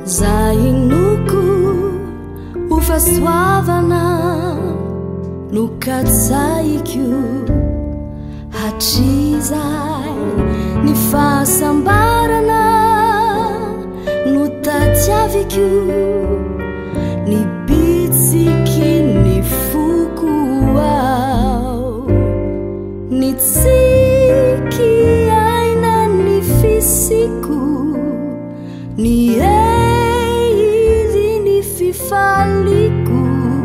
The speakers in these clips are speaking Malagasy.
zainoko ufasoavana nokatsaiko hatrizay ny fahasambarana no tatiaviko ny bitsiky ny foko ao ny tsiky aina ny fisiko ny eizy ny fifaliko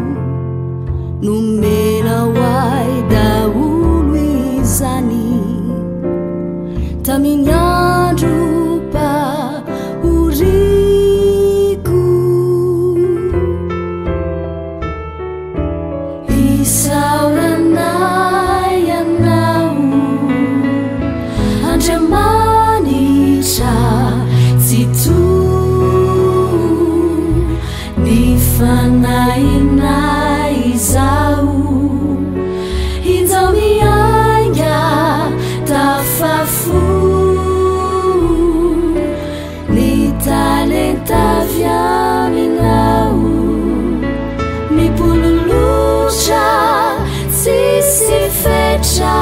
nomena hoay daolo izany tamin'ny andro pahoriko isaoranay ianao andriamanitra tsy ny fanainay izao izao miainga tafafo ny talenta avy aminao mipololotra tsisy fetra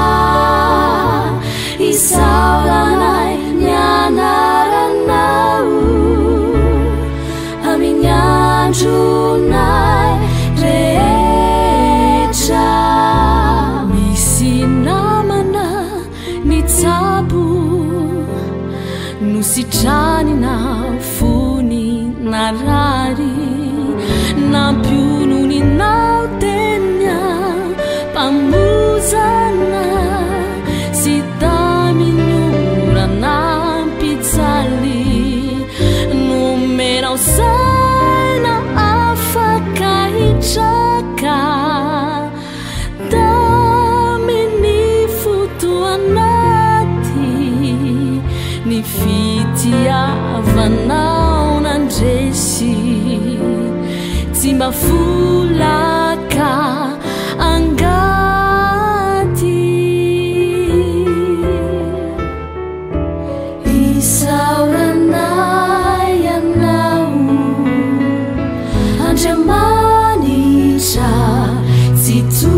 isaoranay nianaranao amin'ny andronay rehetra misy namana nitsabo nositranina fony narary nampiononinao tenya pamuzana sy taminyorana mpitsaly nomenao saina afaka hitraka tamin'ny fotoanaty ny fitiavanao nandresy tsy mba folaka angaty isaoranay ianao andriamanitra tsy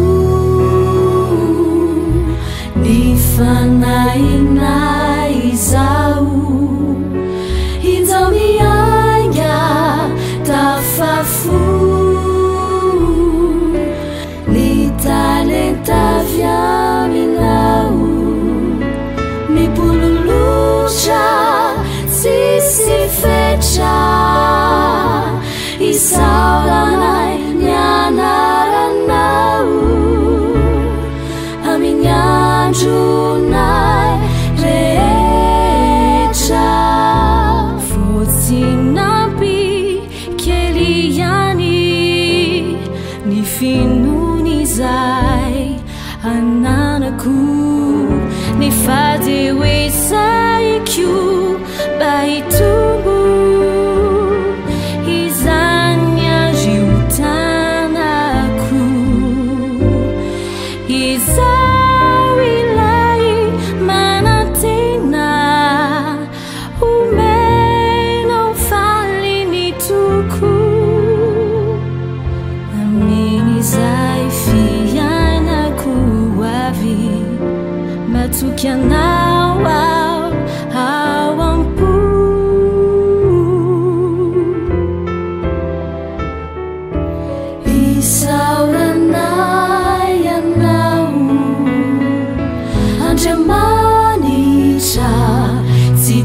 ny fanainay izao izao miainga tafafo ny talenta avy aminao mipololotra tsisy fetra isaoranay nianaranao amin'ny andronay rehetra fotsinampy kely ihany ny finonizay ananako ny fady hoe saiko mba hitombo izany aziotanako izao ilay manantena omenao faly ny toko amin'izay fiainako avy matoky anao ao ampo isaoranay ianao andriamanitra tsy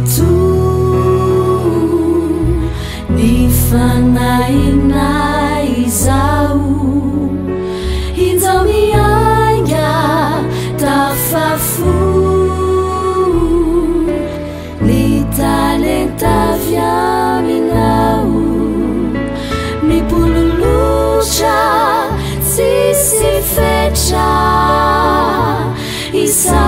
ny fanainay izao izao miainga tafafo ny talenta avy aminao mipololotra tsisy fetra isa